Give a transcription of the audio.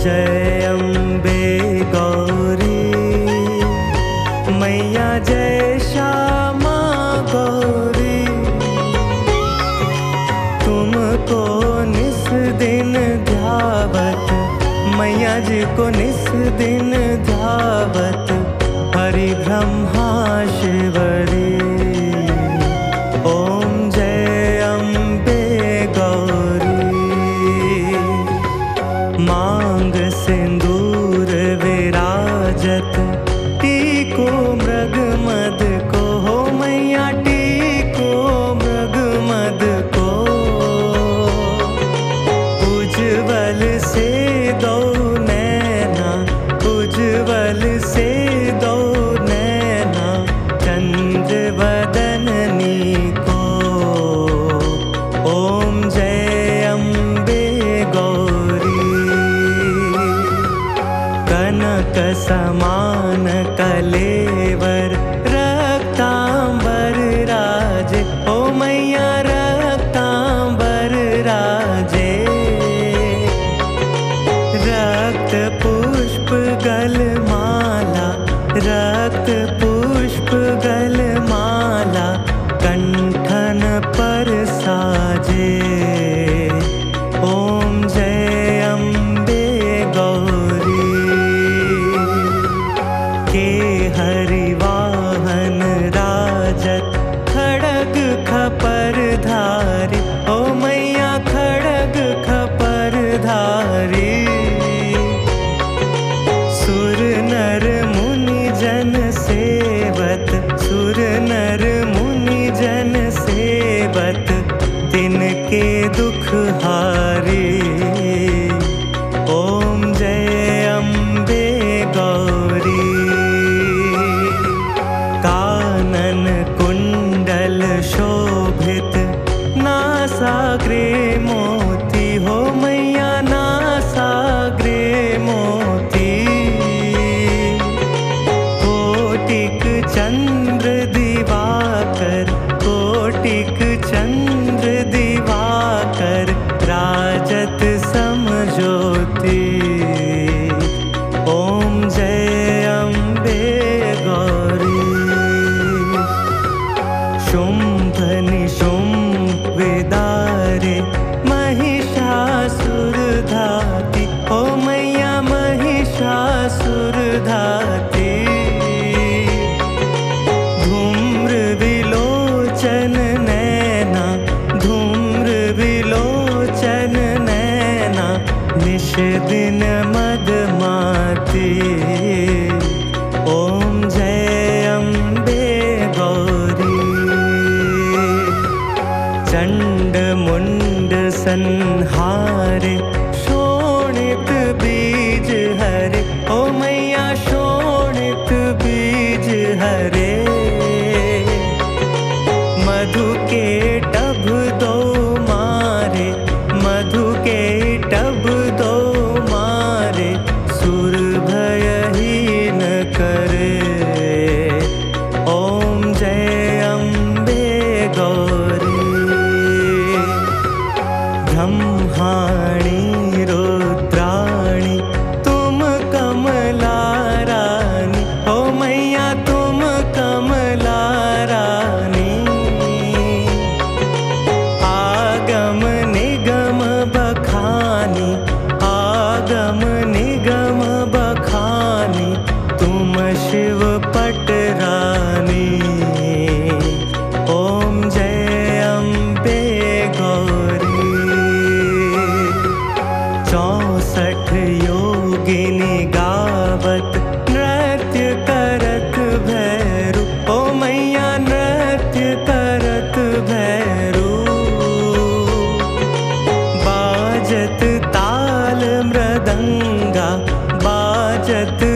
जय अम्बे गौरी मैया, जय श्यामा गौरी। तुमको निस दिन ध्यावत, मैया जी को निस दिन ध्यावत, हरि ब्रह्मा शिवरी। ओम जय अम्बे गौरी। मांग सिंदूर विराजत, टीको मृग मद को, हो मैया टीको मृग मद को। उज्ज्वल से दो नैना, उज्ज्वल से दो नैना, चंद्र वदननी को। ओम जय अम्बे गौरी। कनक समान कलेवर, रक्तांबर राजे, ओ मैया रक्तांबर राजे। रक्त पुष्प गलमाला, रक्त पुष्प गलमाला, कंठन पर साजे। ओम जय अम्बे गौरी। के हरिवाहन राजत, खड़ग खपर धारी, ओ मैया खड़ग खपर धारी। सुर नर मुनि जन सेवत, सुर नर मुनि जन सेवत, तिनके दुख हारी। ओम जय अम्बे गौरी। कानन कुंडल शोभित, नासाग्रे मोती, हो मैया नासाग्रे मोती। कोटिक चंद्र दिवाकर, कोटिक चंद्र दिवाकर, राजत समज्योति। ओम जय अम्बे गौरी। शुंभ निशुंभ विदारे, महिषासुर धाती, ओ मैया महिषासुर धाती। धूम्र विलोचन नैना, धूम्र विलोचन नैना, निश दिन मदमाती। ओम जय अम्बे गौरी। चंड मुंड संहारे, शोणित बीज हरे, ओ मैया शोणित बीज हरे। मधु के टभ दो मारे, मधु के टभ दो मारे, सुर भयहीन करे। ओम जय अम्बे गौरी। ब्रह्माणी रुद्राणी, तुम कमला रानी, ओ मैया तुम कमला रानी। आगम निगम बखानी, आगम निगम बखानी, तुम शिव पट रानी। ओम जय अम्बे गौरी। 64 योगिनी गावत, नृत्य करत भैरू, ओ मैया नृत्य करत भैरू। बाजत ताल मृदंगा, बाजत